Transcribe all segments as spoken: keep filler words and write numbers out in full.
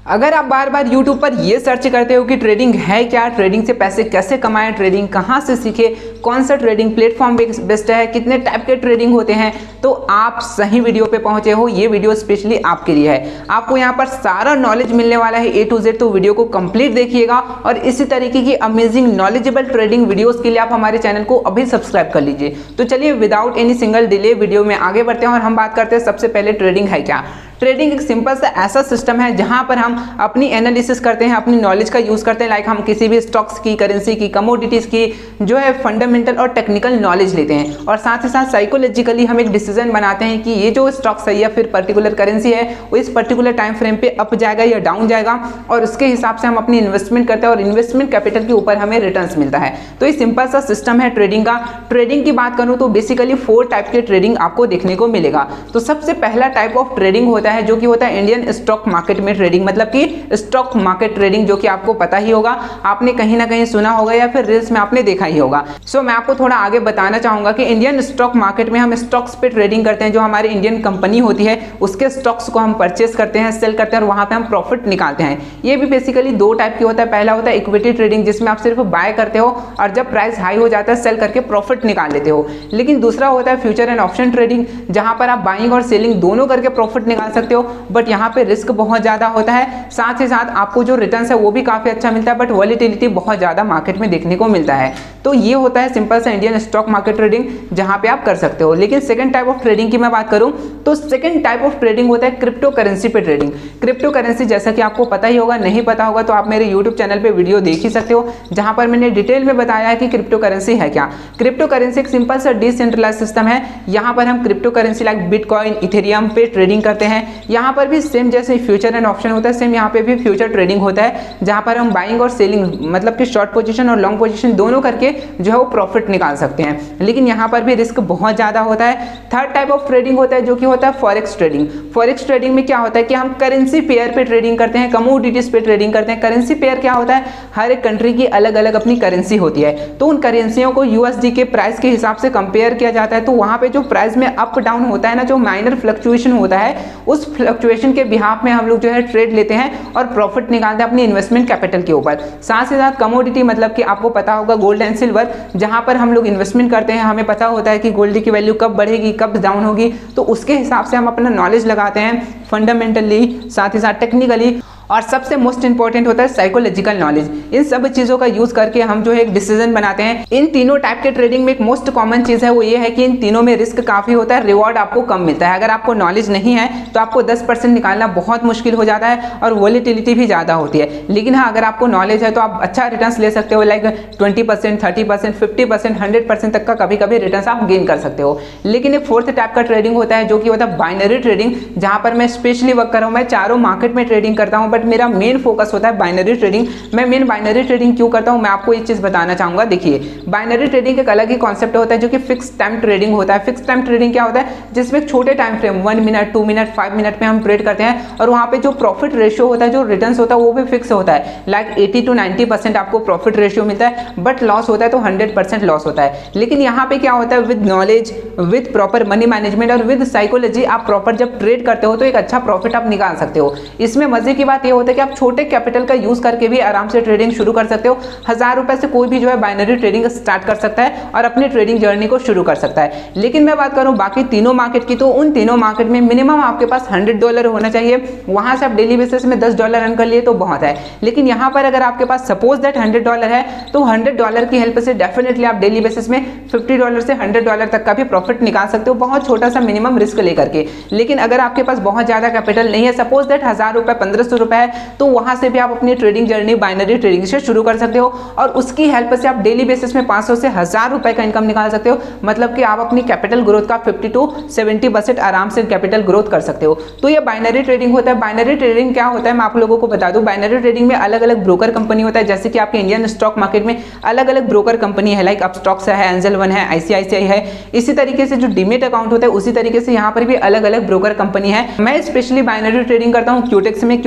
अगर आप बार बार YouTube पर ये सर्च करते हो कि ट्रेडिंग है क्या, ट्रेडिंग से पैसे कैसे कमाएं, ट्रेडिंग कहाँ से सीखे, कौन सा ट्रेडिंग प्लेटफॉर्म बेस्ट है, कितने टाइप के ट्रेडिंग होते हैं, तो आप सही वीडियो पे पहुंचे हो। ये वीडियो स्पेशली आपके लिए है। आपको यहाँ पर सारा नॉलेज मिलने वाला है ए टू जेड, तो वीडियो को कंप्लीट देखिएगा। और इसी तरीके की अमेजिंग नॉलेजेबल ट्रेडिंग वीडियोस के लिए आप हमारे चैनल को अभी सब्सक्राइब कर लीजिए। तो चलिए without any single delay video में आगे बढ़ते हैं और हम बात करते हैं सबसे पहले ट्रेडिंग है क्या। ट्रेडिंग एक सिंपल सा ऐसा सिस्टम है जहां पर हम अपनी एनालिसिस करते हैं, अपनी नॉलेज का यूज करते हैं। लाइक हम किसी भी स्टॉक्स की, करेंसी की, कमोडिटीज की जो है फंडामेंटल और टेक्निकल नॉलेज लेते हैं और साथ ही साथ साइकोलॉजिकली हम एक डिसीजन बनाते हैं कि ये जो स्टॉक्स है या फिर पर्टिकुलर करेंसी है वो इस पर्टिकुलर टाइम फ्रेम पे अप जाएगा या डाउन जाएगा, और उसके हिसाब से हम अपनी इन्वेस्टमेंट करते हैं और इन्वेस्टमेंट कैपिटल के ऊपर हमें रिटर्न्स मिलता है। तो ये सिंपल सा सिस्टम है ट्रेडिंग का। ट्रेडिंग की बात करूं तो बेसिकली फोर टाइप के ट्रेडिंग आपको देखने को मिलेगा। तो सबसे पहला टाइप ऑफ ट्रेडिंग होता है जो कि होता है इंडियन स्टॉक मार्केट में ट्रेडिंग, मतलब कि स्टॉक मार्केट ट्रेडिंग, जो कि आपको पता ही होगा, आपने कहीं ना कहीं सुना होगा या फिर रील्स में आपने देखा ही होगा। सो so, मैं आपको थोड़ा आगे बताना चाहूंगा कि इंडियन स्टॉक मार्केट में हम स्टॉक्स पे ट्रेडिंग करते हैं। जो हमारी इंडियन कंपनी होती है उसके स्टॉक्स को हम परचेस करते हैं, सेल करते हैं और वहां पे हम प्रॉफिट निकालते हैं। ये भी बेसिकली दो टाइप की होता है। पहला होता है इक्विटी ट्रेडिंग, जिसमें आप सिर्फ बाय करते हो और जब प्राइस हाई हो जाता है सेल करके प्रॉफिट निकाल लेते हो। लेकिन दूसरा होता है फ्यूचर एंड ऑप्शन ट्रेडिंग, जहां पर आप बाइंग और सेलिंग दोनों करके प्रॉफिट निकाल सकते हो, बट यहाँ पे रिस्क बहुत ज्यादा होता है। साथ ही साथ आपको जो रिटर्न्स है वो भी काफी अच्छा मिलता है, बट वॉलेटिलिटी बहुत ज्यादा मार्केट में देखने को मिलता है। तो ये होता है सिंपल सा इंडियन स्टॉक मार्केट ट्रेडिंग, जहां पे आप कर सकते हो। लेकिन सेकंड टाइप ऑफ ट्रेडिंग की मैं बात करूं तो सेकंड टाइप ऑफ ट्रेडिंग होता है क्रिप्टो करेंसी पे ट्रेडिंग। क्रिप्टो करेंसी जैसा कि आपको पता ही होगा, नहीं पता होगा तो आप मेरे यूट्यूब चैनल पे वीडियो देख ही सकते हो, जहां पर मैंने डिटेल में बताया है कि क्रिप्टो करेंसी है क्या। क्रिप्टो करेंसी एक सिंपल सा डिसेंट्रलाइज सिस्टम है। यहाँ पर हम crypto currency like bitcoin, Ethereum पे ट्रेडिंग करते हैं। यहाँ पर भी सेम जैसे फ्यूचर एंड ऑप्शन होता है, सेम यहाँ पे भी फ्यूचर ट्रेडिंग होता है, जहां पर हम बाइंग और सेलिंग मतलब कि शॉर्ट पोजीशन और लॉन्ग पोजीशन दोनों करके जो है वो प्रॉफिट निकाल सकते हैं। लेकिन यहाँ पर भी रिस्क बहुत ज्यादा होता है। थर्ड टाइप ऑफ ट्रेडिंग होता है जो कि होता है फॉरेक्स ट्रेडिंग। फॉरेक्स ट्रेडिंग में क्या होता है कि हम करेंसी पेयर पे ट्रेडिंग करते हैं, कमोडिटीज पे ट्रेडिंग करते हैं। करेंसी पेयर क्या होता है, हर एक कंट्री की अलग अलग अपनी करेंसी होती है, तो उन करेंसियों को यूएसडी के प्राइस के हिसाब से कंपेयर किया जाता है। तो वहां पे जो प्राइस में अप डाउन होता है ना, जो माइनर फ्लक्चुएशन होता है, उस फ्लक्चुएशन के बिहाफ में हम लोग जो है ट्रेड लेते हैं और प्रॉफिट निकालते हैं अपनी इन्वेस्टमेंट कैपिटल के ऊपर। साथ ही साथ कमोडिटी मतलब कि आपको पता होगा गोल्ड एंड सिल्वर, जहां पर हम लोग इन्वेस्टमेंट करते हैं, हमें पता होता है कि गोल्ड की वैल्यू कब बढ़ेगी कब डाउन होगी, तो उसके हिसाब से हम अपना नॉलेज लगाते हैं फंडामेंटली, साथ ही साथ टेक्निकली, और सबसे मोस्ट इंपॉर्टेंट होता है साइकोलॉजिकल नॉलेज। इन सब चीजों का यूज करके हम जो है एक डिसीजन बनाते हैं। इन तीनों टाइप के ट्रेडिंग में एक मोस्ट कॉमन चीज है वो ये है कि इन तीनों में रिस्क काफी होता है, रिवॉर्ड आपको कम मिलता है। अगर आपको नॉलेज नहीं है तो आपको दस परसेंट निकालना बहुत मुश्किल हो जाता है और वॉलेटिलिटी भी ज्यादा होती है। लेकिन हाँ, अगर आपको नॉलेज है तो आप अच्छा रिटर्न ले सकते हो, like twenty percent, thirty percent, fifty percent, hundred percent तक का कभी कभी रिटर्न आप गेन कर सकते हो। लेकिन एक फोर्थ टाइप का ट्रेडिंग होता है जो कि होता है बाइनरी ट्रेडिंग, जहां पर मैं स्पेशली वर्क कर रहा हूं। मैं चारों मार्केट में ट्रेडिंग करता हूं, बट मेरा मेन फोकस होता है बाइनरी ट्रेडिंग। मैं मेन बाइनरी ट्रेडिंग क्यों करता हूं, मैं आपको एक चीज बताना चाहूंगा। देखिए, बाइनरी ट्रेडिंग एक अलग ही कॉन्सेप्ट होता है जो कि फिक्स टाइम ट्रेडिंग होता है। फिक्स टाइम ट्रेडिंग क्या होता है, जिसमें एक छोटे time frame one minute, two minute, five minute में हम ट्रेड करते हैं और वहां पे जो प्रॉफिट रेशियो होता है, जो रिटर्न्स होता है, वो भी फिक्स होता है। Like eighty two ninety percent आपको प्रॉफिट रेशियो मिलता है, बट लॉस होता है तो हंड्रेड परसेंट लॉस होता है। लेकिन यहाँ पे क्या होता है, with knowledge, with proper money management और विद साइकोलॉजी आप प्रॉपर जब ट्रेड करते हो तो एक अच्छा प्रॉफिट आप निकाल सकते हो। इसमें मजे की बात यह होता है कि आप छोटे कैपिटल का यूज करके भी आराम से ट्रेडिंग शुरू कर सकते हो। हजार रुपए से कोई भी जो है बाइनरी ट्रेडिंग स्टार्ट कर सकता है और अपनी ट्रेडिंग जर्नी को शुरू कर सकता है। लेकिन मैं बात करूं बाकी तीनों मार्केट की, तो उन तीनों मार्केट में मिनिमम आपके पास हंड्रेड डॉलर होना चाहिए। वहां से आप डेली बेसिस में दस डॉलर अर्न कर लिए तो बहुत है। लेकिन यहां पर अगर आपके पास सपोज दैट हंड्रेड डॉलर है तो हंड्रेड डॉलर की हेल्प से डेफिनेटली आप डेली बेसिस में फिफ्टी डॉलर से हंड्रेड डॉलर तक का भी प्रॉफिट निकाल सकते हो, बहुत छोटा सा मिनिमम रिस्क लेकर के। लेकिन अगर आपके पास बहुत ज्यादा कैपिटल नहीं है, सपोज दैट हजार रुपए, पंद्रह सौ रुपए है, तो वहां से भी आप अपनी ट्रेडिंग जर्नी बाइनरी ट्रेडिंग से शुरू कर सकते हो और उसकी हेल्प से आप डेली बेसिस में पाँच सौ से हजार रुपए का इनकम निकाल सकते हो। मतलब कि आप अपनी कैपिटल ग्रोथ का फिफ्टी टू सेवेंटी परसेंट आराम से कैपिटल ग्रोथ कर सकते हो। तो ये बाइनरी ट्रेडिंग होता है। बाइनरी ट्रेडिंग क्या होता है मैं आप लोगों को बता दूं। बाइनरी ट्रेडिंग में अलग अलग ब्रोकर कंपनी होता है, जैसे कि आपके इंडियन स्टॉक मार्केट में अलग अलग ब्रोकर कंपनी है, लाइक अपस्टॉक्स है, एंजल वन है, आईसीआईसीआई है। इसी तरीके से जो डीमेट अकाउंट होता है उसी तरीके से यहाँ पर भी अलग अलग ब्रोकर कंपनी है। मैं स्पेशली बाइनरी ट्रेडिंग करता हूँ क्यूटेक्स में। क्यूटेक्स पे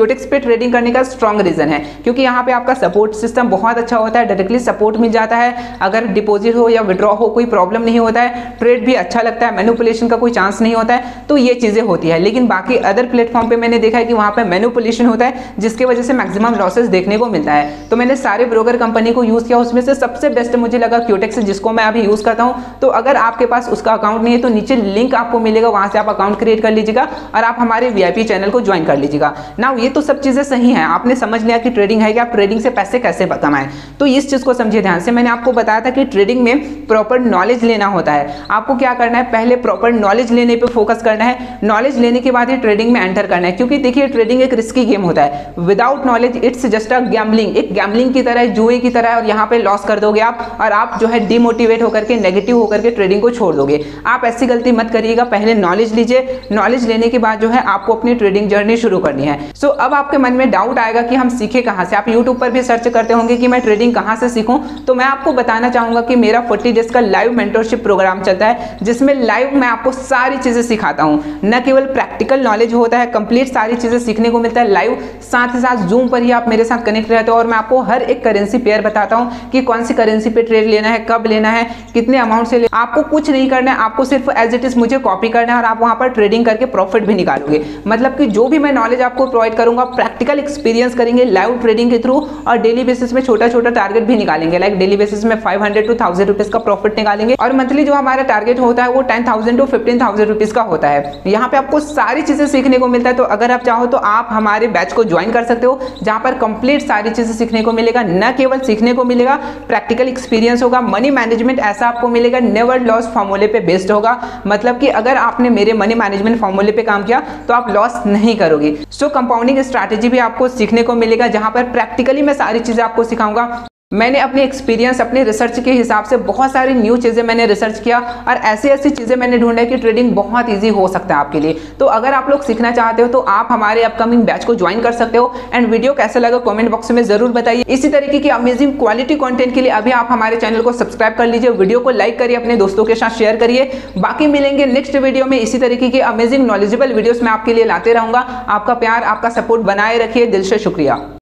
ट्रेडिंग करने का स्ट्रॉन्ग रीजन है, क्योंकि यहाँ पे आपका सपोर्ट सिस्टम बहुत अच्छा होता है, डायरेक्टली सपोर्ट मिल जाता है, अगर डिपॉजिट हो या विड्रॉ हो कोई प्रॉब्लम नहीं होता है, ट्रेड भी अच्छा लगता है, मैनिपुलेशन का कोई चांस नहीं होता है, तो ये चीजें होती है। लेकिन बाकी अदर प्लेटफॉर्म पे मैंने देखा है कि वहां पे मैनिपुलेशन होता है, जिसकी वजह से मैक्सिमम लॉसेस देखने को मिलता है। तो मैंने सारे ब्रोकर कंपनी को यूज किया, उसमें से सबसे बेस्ट मुझे लगा क्यूटेक्स, जिसको मैं अभी यूज करता हूं। तो अगर आपके पास उसका अकाउंट नहीं है तो नीचे लिंक आपको मिलेगा, वहां से आप अकाउंट क्रिएट कर लीजिएगा और आप हमारे वीआईपी चैनल को ज्वाइन कर लीजिएगा। नाउ ये तो सब चीजें सही है, आपने समझ लिया कि ट्रेडिंग है कि आप ट्रेडिंग से पैसे कैसे कमाएं। तो इस चीज को समझिए ध्यान से। मैंने आपको बताया था कि ट्रेडिंग में प्रॉपर नॉलेज लेना होता है। आपको क्या करना है, पहले प्रॉपर नॉलेज लेने पे फोकस करना है, नॉलेज लेने के बाद ही ट्रेडिंग में एंटर करना है, क्योंकि देखिए ट्रेडिंग एक रिस्की गेम होता है। Without knowledge it's just a gambling, एक गैम्बलिंग की तरह, जुए की तरह, और यहाँ पे लॉस कर दोगे आप और आप जो है डिमोटिवेट होकर के, नेगेटिव होकर के ट्रेडिंग को छोड़ दोगे। आप ऐसी गलती मत करिएगा, पहले नॉलेज लीजिए, नॉलेज लेने के बाद जो है आपको अपनी ट्रेडिंग जर्नी शुरू करनी है। सो so, अब आपके मन में डाउट आएगा कि हम सीखे कहां से। आप यूट्यूब पर भी सर्च करते होंगे कि मैं ट्रेडिंग कहां से सीखूं, तो मैं आपको बताना चाहूंगा कि मेरा फोर्टी डेज का लाइव मेंटरशिप प्रोग्राम चलता है, जिसमें लाइव मैं आपको सारी चीजें सिखाता हूं। न केवल प्रैक्टिकल नॉलेज होता है, कंप्लीट सारी चीजें सीखने को मिलता है लाइव, साथ ही साथ जूम पर ही आप मेरे साथ कनेक्ट रहते हो और मैं आपको हर एक करेंसी पेयर बताता हूं कि कौन सी करेंसी पे ट्रेड लेना है, कब लेना है, कितने अमाउंट से लेना। आपको कुछ नहीं करना है, आपको सिर्फ एज इट इज मुझे कॉपी करना है और आप वहां पर ट्रेडिंग करके प्रॉफिट भी निकालोगे। मतलब कि जो भी मैं नॉलेज आपको प्रोवाइड करूंगा, प्रैक्टिकल एक्सपीरियंस करेंगे लाइव ट्रेडिंग के थ्रू, और डेली बेसिस में छोटा छोटा टारगेट भी निकालेंगे। लाइक डेली बेसिस में five hundred to thousand rupees का प्रॉफिट निकालेंगे, और मंथली जो हमारा टारगेट होता है वो ten thousand to fifteen thousand rupees का होता है। यहाँ पे आपको सारी चीजें सीखने को मिलता है। तो अगर आप चाहो तो आप हमारे बैच को ज्वाइन कर सकते हो, जहां पर कंप्लीट सारी चीजें सीखने को मिलेगा। न केवल सीखने को मिलेगा, प्रैक्टिकल एक्सपीरियंस होगा, मनी मैनेजमेंट ऐसा आपको मिलेगा, नेवर लॉस फॉर्मूले पे बेस्ड होगा। मतलब कि अगर आपने मेरे मनी मैनेजमेंट फॉर्मूले पे काम किया तो आप लॉस नहीं करोगे। सो कंपाउंडिंग स्ट्रैटेजी भी आपको सीखने को मिलेगा, जहां पर प्रैक्टिकली मैं सारी चीजें आपको सिखाऊंगा। मैंने अपने एक्सपीरियंस, अपने रिसर्च के हिसाब से बहुत सारी न्यू चीज़ें मैंने रिसर्च किया और ऐसी ऐसी चीज़ें मैंने ढूंढा कि ट्रेडिंग बहुत इजी हो सकता है आपके लिए। तो अगर आप लोग सीखना चाहते हो तो आप हमारे अपकमिंग बैच को ज्वाइन कर सकते हो। एंड वीडियो कैसा लगा कमेंट बॉक्स में जरूर बताइए। इसी तरीके की अमेजिंग क्वालिटी कंटेंट के लिए अभी आप हमारे चैनल को सब्सक्राइब कर लीजिए, वीडियो को लाइक करिए, अपने दोस्तों के साथ शेयर करिए। बाकी मिलेंगे नेक्स्ट वीडियो में इसी तरीके की अमेजिंग नॉलेजेबल वीडियोस मैं आपके लिए लाते रहूंगा। आपका प्यार, आपका सपोर्ट बनाए रखिए। दिल से शुक्रिया।